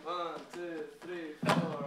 1, 2, 3, 4.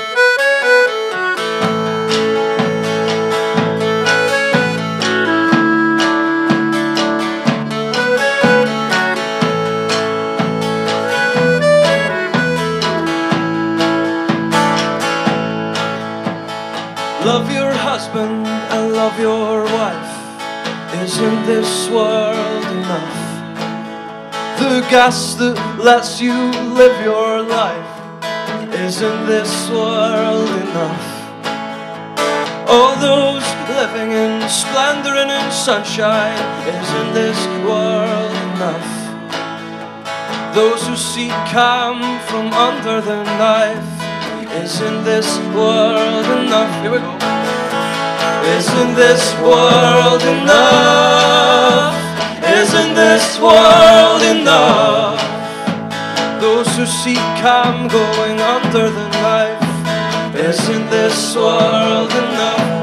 Love your husband and love your wife. Isn't this world enough? The gas that lets you live your life. Isn't this world enough? All those living in splendor and in sunshine. Isn't this world enough? Those who seek calm from under the knife. Isn't this world enough? Here we go. Isn't this world enough? Isn't this world enough? Those who seek calm going under the knife. Isn't this world enough?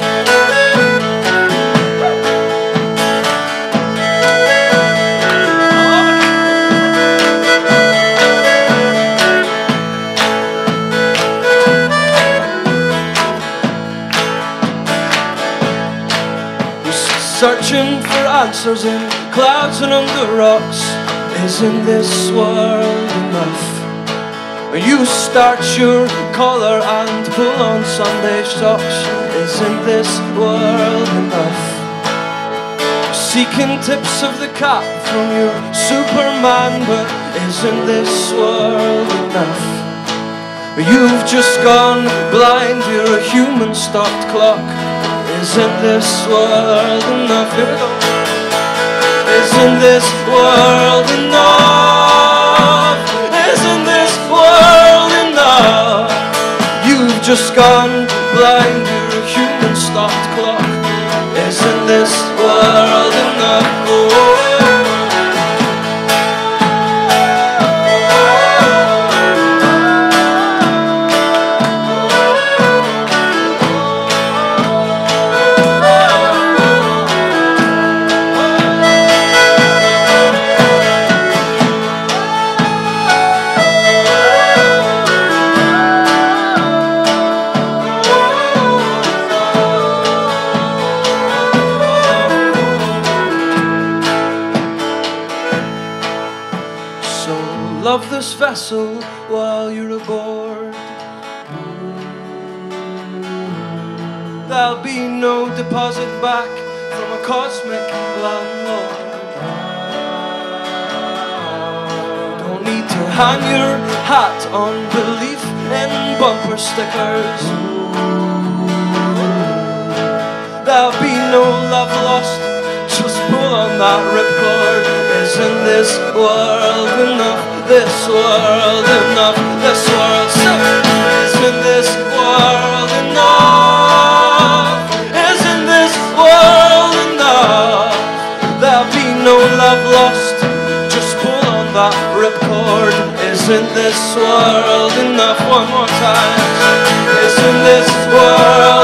Searching for answers in clouds and under rocks. Isn't this world enough? When you starch your collar and pull on Sunday socks. Isn't this world enough? Seeking tips of the cap from your Superman, but isn't this world enough? You've just gone blind, you're a human stopped clock. Isn't this world enough? Here we go. Isn't this world enough? Isn't this world enough? You've just gone blind, you're a human stopped clock. Isn't this world enough? Oh. Love this vessel while you're aboard. There'll be no deposit back from a cosmic landlord. Don't need to hang your hat on belief in bumper stickers. There'll be no love lost, just pull on that ripcord. Isn't this world enough? This world enough? This world isn't this world enough? Isn't this world enough? There'll be no love lost, just pull on that ripcord. Isn't this world enough? One more time. Isn't this world